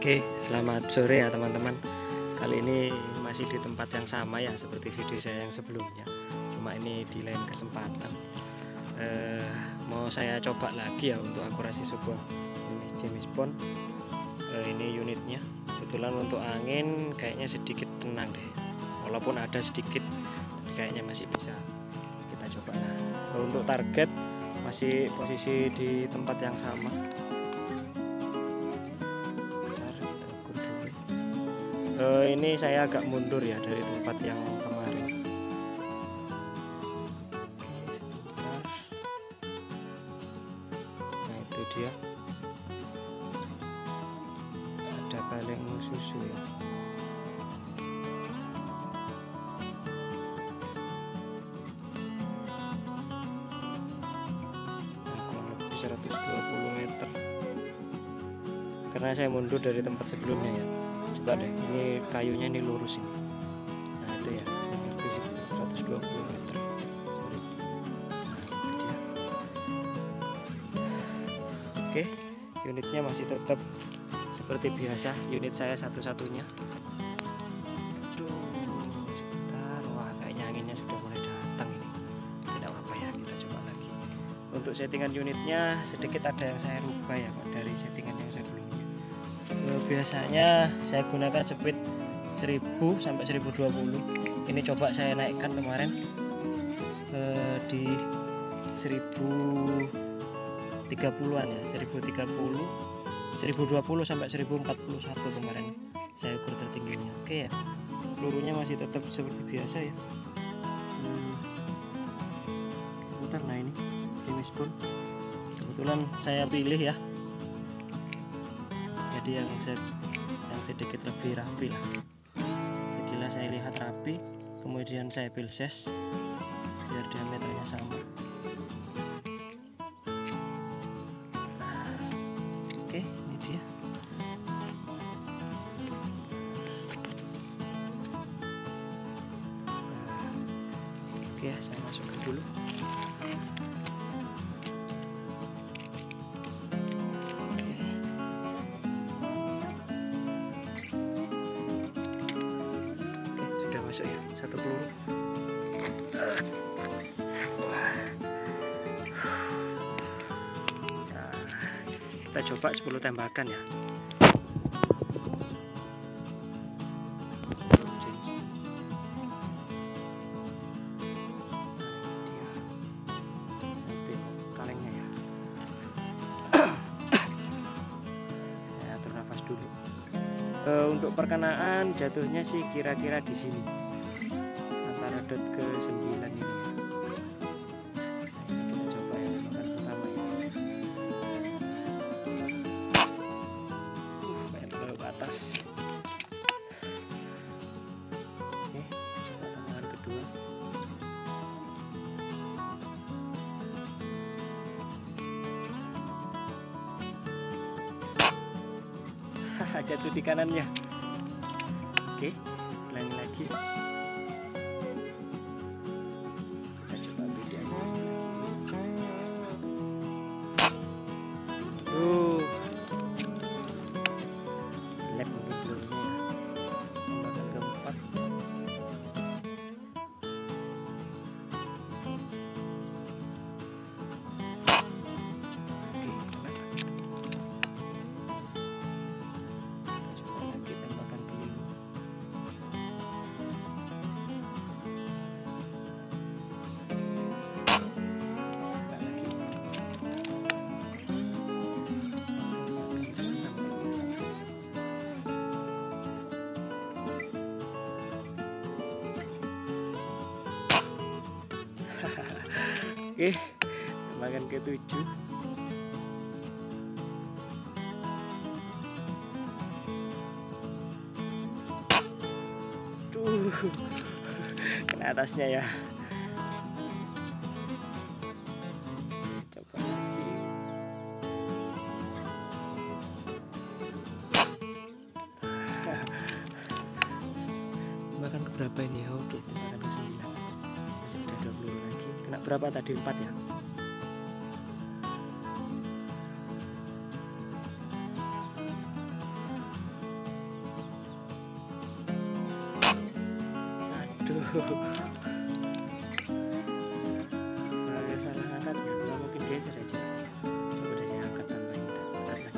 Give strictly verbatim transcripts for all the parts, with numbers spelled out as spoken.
Oke, selamat sore ya teman-teman. Kali ini masih di tempat yang sama ya seperti video saya yang sebelumnya. Cuma ini di lain kesempatan. Eh, mau saya coba lagi ya untuk akurasi sebuah ini James Bond. Eh, ini unitnya. Kebetulan untuk angin kayaknya sedikit tenang deh. Walaupun ada sedikit, kayaknya masih bisa kita coba. Nah, untuk target masih posisi di tempat yang sama. Uh, ini saya agak mundur ya dari tempat yang kemarin. Oke, sebentar. Nah itu dia, ada kaleng susu ya. Nah, kurang lebih seratus dua puluh meter. Karena saya mundur dari tempat sebelumnya ya. Coba deh, ini kayunya ini lurus ini. Nah itu ya, seratus dua puluh meter. Sorry. Nah itu dia. Oke, unitnya masih tetap seperti biasa. Unit saya satu-satunya. Aduh, sebentar. Wah, kayaknya anginnya sudah mulai datang ini. Tidak apa-apa ya, kita coba lagi. Untuk settingan unitnya sedikit ada yang saya rubah ya Pak, dari settingan yang sebelumnya. Biasanya saya gunakan speed seribu sampai seribu dua puluh. Ini coba saya naikkan kemarin eh, di seribu tiga puluhan ya, seribu tiga puluh, seribu dua puluh sampai seribu empat puluh satu kemarin saya ukur tertingginya. Oke ya, pelurunya masih tetap seperti biasa ya. Hmm. Sebentar, nah ini James Bond kebetulan saya pilih ya. Jadi yang, yang sedikit lebih rapi lah. Sekilas saya lihat rapi, kemudian saya pilses biar diameternya sama. Nah, oke, ini dia. Nah, oke, saya masukkan dulu. Masuk ya, satu peluru. Nah, kita coba sepuluh tembakan ya. Itu kalengnya ya. Saya atur nafas dulu. Uh, untuk perkenaan jatuhnya sih kira-kira di sini antara dot ke sembilan ini ya. Nah, ini kita coba ya tembakan pertama ya. Uh, kayak terlalu ke atas. Oke, coba tembakan kedua. Jatuh di kanannya. Oke, ulangi lagi. Kita coba beda aja. Tuh, jelek mungkin pelurunya ya. Tembakan keempat. Oke, kena. Oke, tembakan ketujuh. Duh, kena atasnya ya. Coba lagi. Tembakan keberapa ini ya? Oke, tembakan ke sembilan. Masih ada dua puluh lagi. Kena berapa tadi? empat ya. Nah, salah angkat ya, nggak mungkin geser aja. Coba deh saya angkat, tambahin, angkat lagi.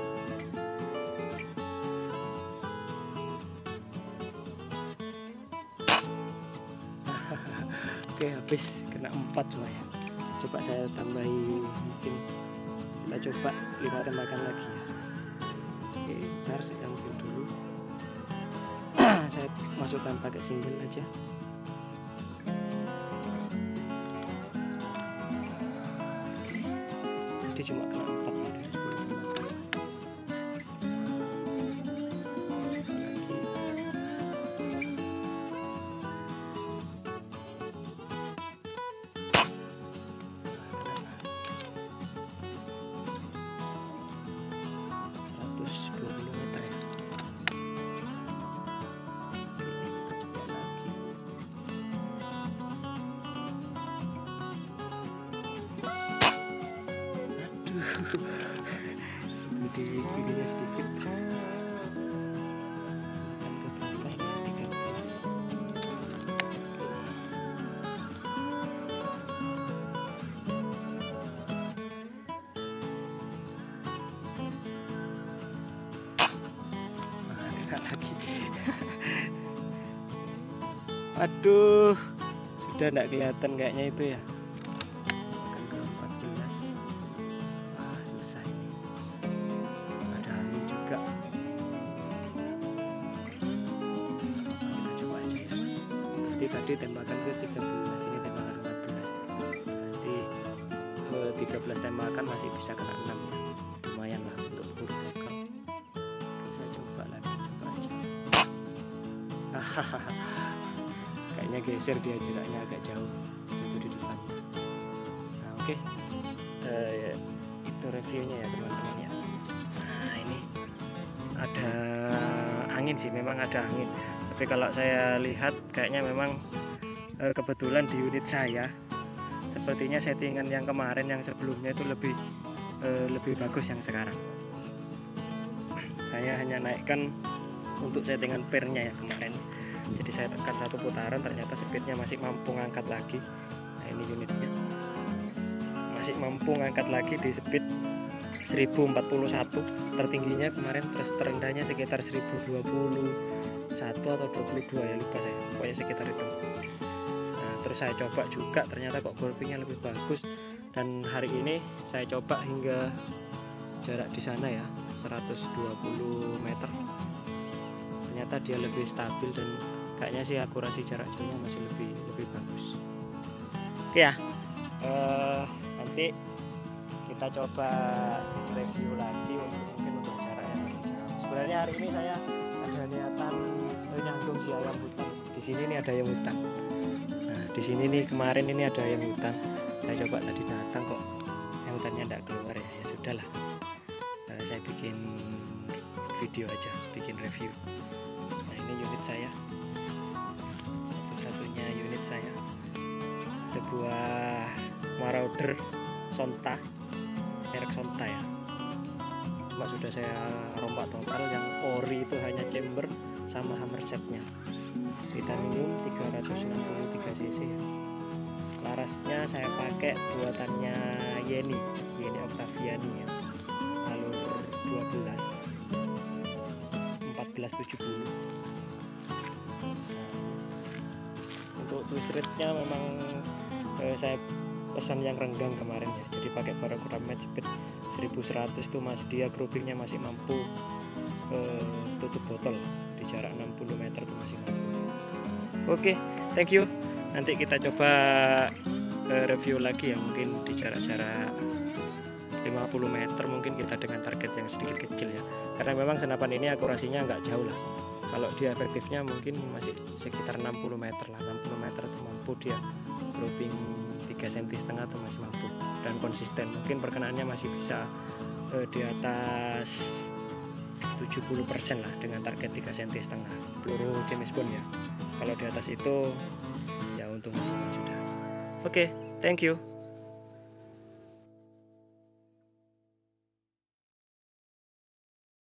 Oke, habis kena empat cuma ya. Coba saya tambahi, mungkin kita coba lima tembakan lagi ya. Oke, ntar saya ambil dulu. Saya masukkan pakai single aja. Oke, jadi cuma kena empat ya dari sepuluh tembakan. Coba lagi. seratus dua puluh meter ya. Di kirinya sedikit. Makan ke belakang ya, tiga belas. Nah, kena lagi. Aduh, sudah enggak kelihatan kayaknya itu ya. Makan ke empat belas. Wah, susah ini. Juga kita coba aja ya. Berarti tadi tembakan ke tiga belas, ini tembakan empat belas. Berarti ke tiga belas tembakan masih bisa kena enam ya. Lumayan lah untuk burung lokal. Saya coba lagi, coba aja. Kayaknya geser dia, jaraknya agak jauh, jatuh di depannya. Nah, oke. Okay. Uh, itu reviewnya ya teman-teman ya. Ada angin sih, memang ada angin, tapi kalau saya lihat kayaknya memang eh, kebetulan di unit saya sepertinya settingan yang kemarin yang sebelumnya itu lebih eh, lebih bagus yang sekarang. Saya hanya naikkan untuk settingan pernya ya kemarin, jadi saya tekan satu putaran ternyata speednya masih mampu ngangkat lagi. Nah, ini unitnya masih mampu ngangkat lagi di speed seribu empat puluh satu tertingginya kemarin, terus terendahnya sekitar seribu dua puluh satu atau dua puluh dua ya, lupa saya, pokoknya sekitar itu. Nah, terus saya coba juga ternyata kok golpingnya lebih bagus, dan hari ini saya coba hingga jarak di sana ya seratus dua puluh meter, ternyata dia lebih stabil dan kayaknya sih akurasi jarak jauhnya masih lebih lebih bagus. Oke ya, uh, nanti kita coba review lagi untuk mungkin untuk jarak yang lebih jauh. Sebenarnya hari ini saya ada niatan nyambung si ayam hutan. Di sini nih ada ayam hutan. Nah, di sini nih kemarin ini ada ayam hutan. Saya coba tadi datang kok ayam hutannya tidak keluar ya. Ya sudahlah. Nah, saya bikin video aja, bikin review. Nah, ini unit saya. Satu-satunya unit saya. Sebuah Marauder Sonta, merek Sonta ya. Cuma sudah saya rompak total, yang ori itu hanya chamber sama hammer setnya. Titanium tiga ratus enam puluh tiga cc ya. Larasnya saya pakai buatannya Yeni, Yeni Octaviani ya. Alur dua belas empat belas tujuh puluh. Nah, untuk twist rate-nya memang eh, saya pesan yang renggang kemarin ya, jadi pakai Barracuda match speed seribu seratus tuh mas, dia groupingnya masih mampu eh, tutup botol di jarak enam puluh meter tuh masih mampu. Oke, okay, thank you. Nanti kita coba eh, review lagi ya, mungkin di jarak-jarak lima puluh meter mungkin kita dengan target yang sedikit kecil ya, karena memang senapan ini akurasinya nggak jauh lah. Kalau dia efektifnya mungkin masih sekitar enam puluh meter lah, enam puluh meter itu mampu dia grouping tiga sentimeter setengah tuh masih mampu dan konsisten. Mungkin perkenaannya masih bisa eh, di atas tujuh puluh persen lah dengan target tiga sentimeter setengah peluru James Bond ya. Kalau di atas itu ya untung-untungan sudah. Oke, okay, thank you.